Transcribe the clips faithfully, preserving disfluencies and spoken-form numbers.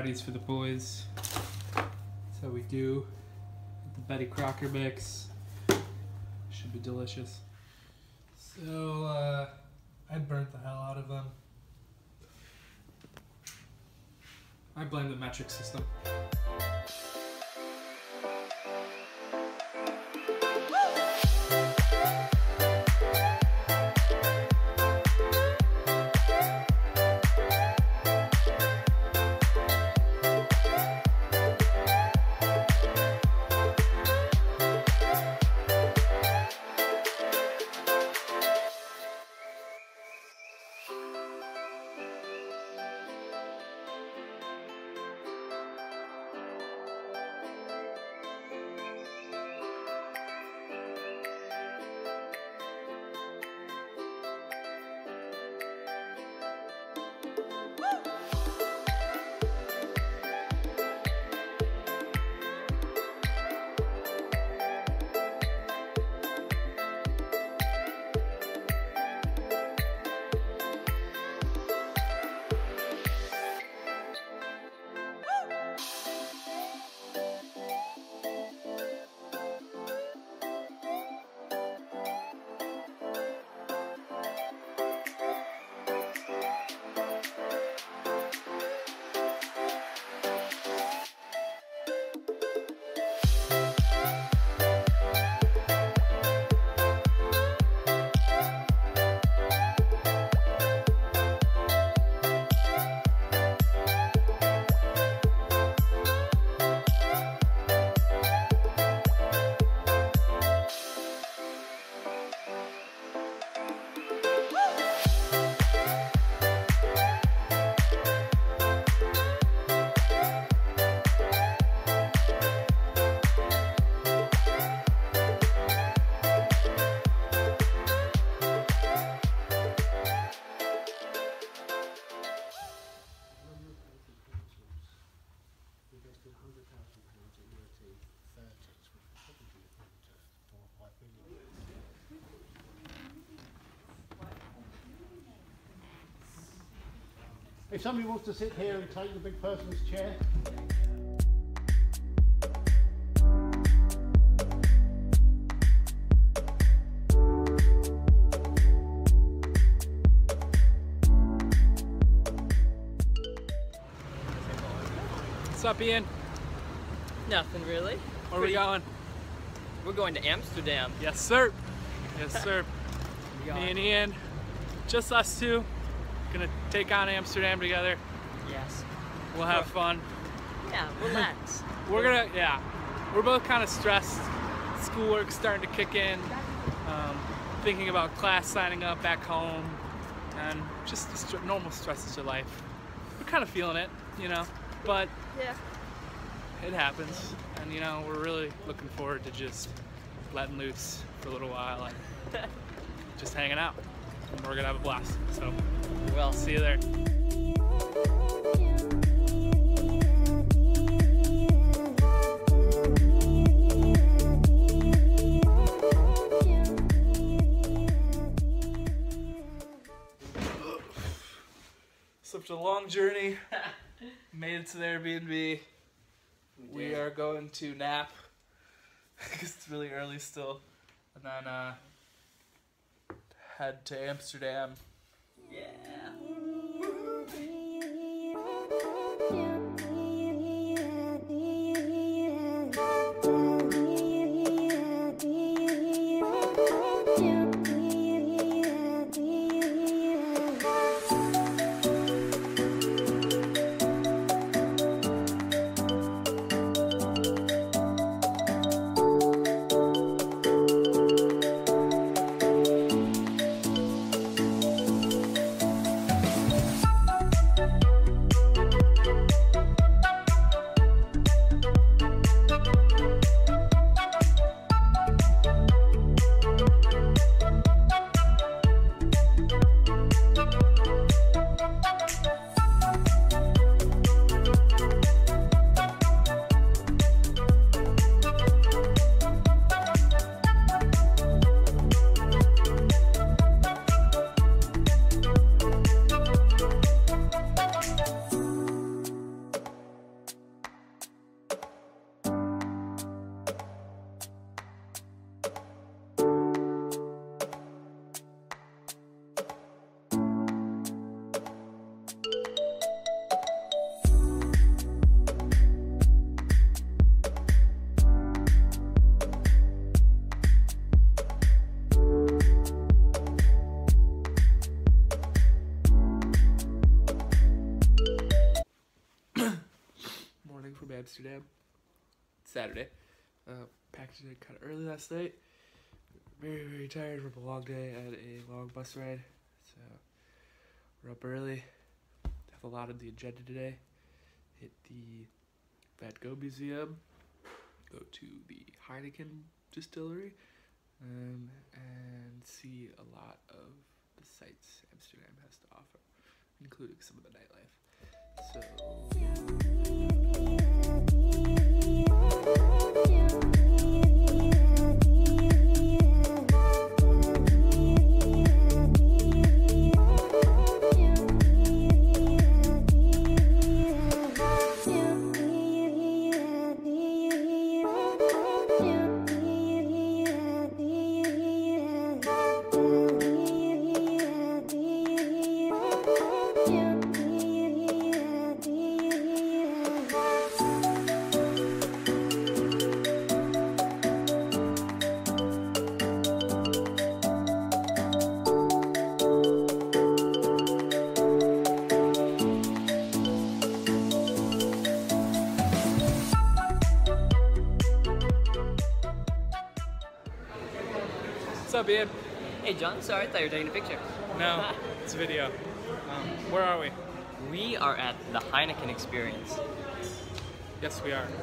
patties for the boys. That's how we do. The Betty Crocker mix. Should be delicious. So, uh, I burnt the hell out of them. I blame the metric system. If somebody wants to sit here and take the big person's chair. What's up, Ian? Nothing really. Where are we going? We're going to Amsterdam. Yes, sir. Yes, sir. Me and Ian, just us two, gonna take on Amsterdam together. Yes. We'll have fun. Yeah, relax. We're gonna, yeah. We're both kind of stressed. Schoolwork's starting to kick in. Um, thinking about class signing up back home, and just the st normal stresses of life. We're kind of feeling it, you know, but yeah, it happens. And you know, we're really looking forward to just letting loose for a little while and just hanging out. And we're gonna have a blast. So, well, see you there. Such a long journey. Made it to the Airbnb. We, we are going to nap because it's really early still, and then uh, head to Amsterdam. yeah. Amsterdam. Saturday. Uh, packed it kind of early last night. Very, very tired from a long day. I had a long bus ride, so we're up early. Have a lot on the agenda today. Hit the Van Gogh Museum. Go to the Heineken distillery. Um, and see a lot of the sights Amsterdam has to offer, including some of the nightlife. So. What's up, Ian? Hey, John. Sorry, I thought you were taking a picture. No, it's a video. Um, where are we? We are at the Heineken Experience, Yes, we are.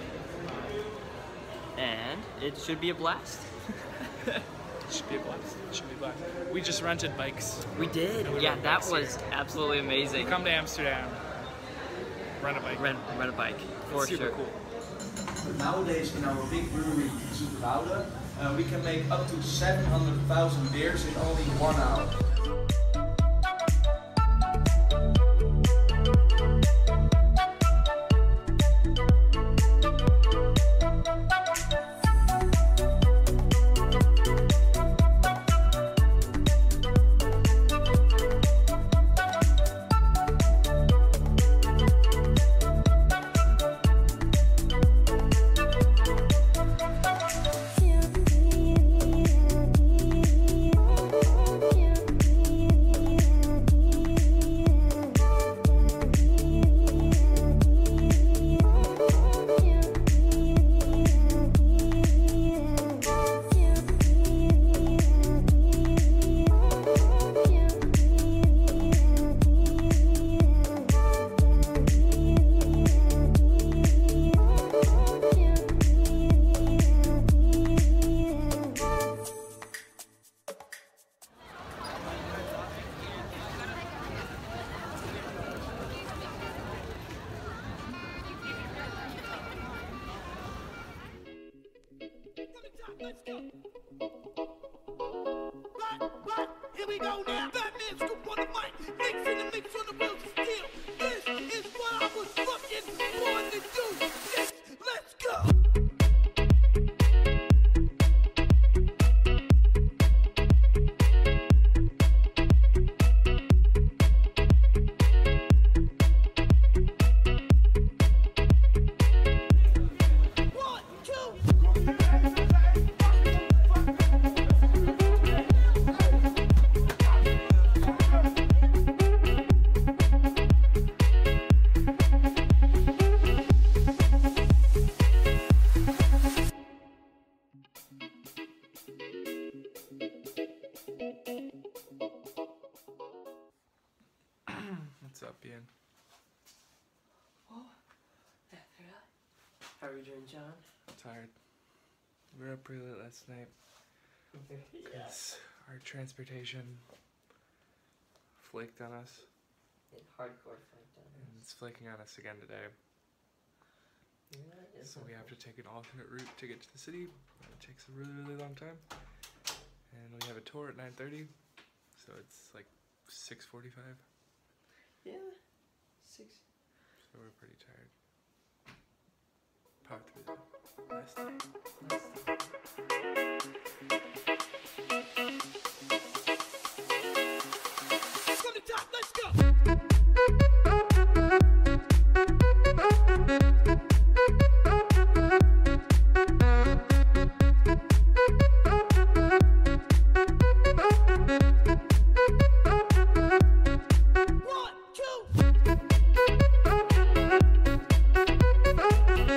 and it should be a blast. It should be a blast. It should be a blast. We just rented bikes. We did. we Yeah, rode that bikes was absolutely amazing. Come to Amsterdam. Rent a bike. Rent, rent a bike for It's super sure. cool. Nowadays, in our big brewery in Zoeterwoude, uh, we can make up to seven hundred thousand beers in only one hour. Let's go. Right, right, here we go now. Batman scoop on the mic, mix in the mix on the wheels of steel. This is what I was fucking born to do. Yes, let's go. What's up, Ian? How are you doing, John? I'm tired. We were up pretty late last night because our transportation flaked on us, Hardcore fight down. and it's flaking on us again today. Yeah, So we have to take an alternate route to get to the city. It takes a really, really long time. And we have a tour at nine thirty, so it's like six forty-five. Yeah. Six. So we're pretty tired. Power through the last day. From the top, let's go. One, two.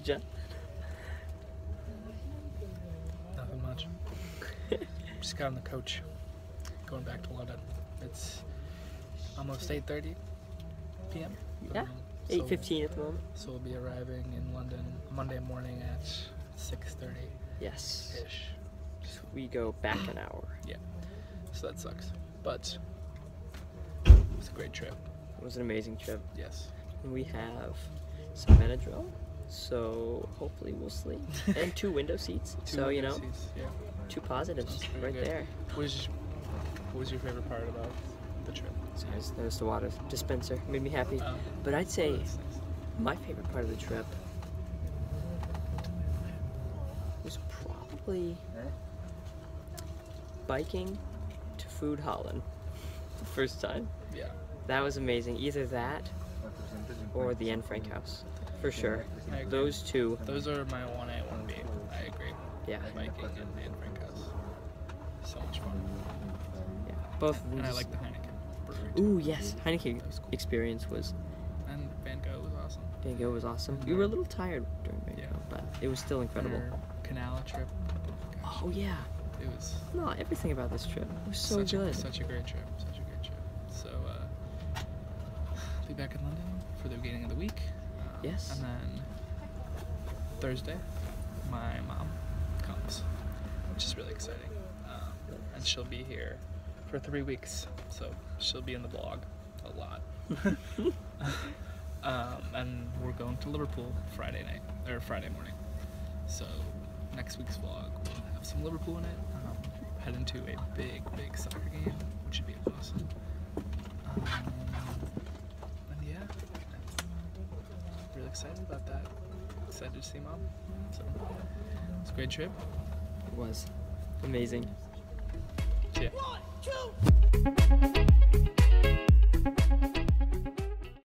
John? Nothing much. Just got on the coach, going back to London. It's almost eight thirty p m Yeah, Um, eight fifteen at the moment. So we'll be arriving in London Monday morning at six thirty Yes. ish. We go back an hour. Yeah. So that sucks, but it's a great trip. It was an amazing trip. Yes. We have some Benadryl, so hopefully we'll sleep. And two window seats. Two so, you know, seats, yeah. two positives Sounds very right good. there. What was, what was your favorite part about the trip? So I just noticed the water dispenser. Made me happy. Um, But I'd say that's nice. my favorite part of the trip was probably biking to Food Holland the first time. Yeah. That was amazing. Either that or the Anne Frank house, for sure. I agree. Those two, Those are my one A, one B. I agree. yeah, Biking and Anne Frank House. So much fun. yeah. Both of them. And I just- like the Heineken brewery too. Ooh, yes. Heineken That was cool. experience was And Van Gogh was awesome. Van Gogh was awesome. We were a little tired during Van Yeah. Gogh, but it was still incredible. Our Canala trip. Gosh, Oh yeah. it was No, everything about this trip was so such good. A, such a great trip. Such a great trip. So, uh, I'll be back in London for the beginning of the week. Um, Yes. And then Thursday, my mom comes, which is really exciting. Um, and she'll be here for three weeks. So she'll be in the vlog a lot. um, and we're going to Liverpool Friday night, or Friday morning. So next week's vlog will have some Liverpool in it. Um, head into a big, big soccer game, which should be awesome. Um, and yeah, really excited about that. Excited to see mom. So it's a great trip. It was amazing. See ya. One, two.